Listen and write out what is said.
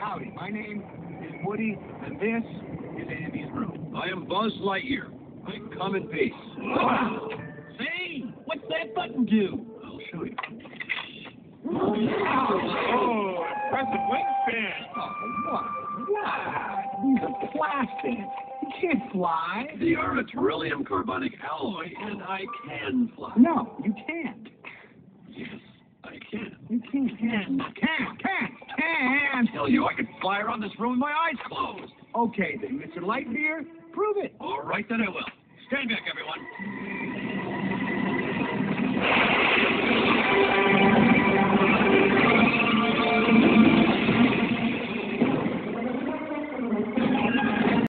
Howdy, my name is Woody, and this is Andy's room. I am Buzz Lightyear. I come in peace. Say, what's that button do? I'll show you. Oh, impressive wingspan. Oh, what? These are plastic. You can't fly. They are a beryllium carbonic alloy, and I can fly. No, you can't. Yes, I can. You can't. Can. I tell you, I can fly around this room with my eyes closed. Okay, then, Mr. Lightyear, prove it. All right, then I will. Stand back, everyone.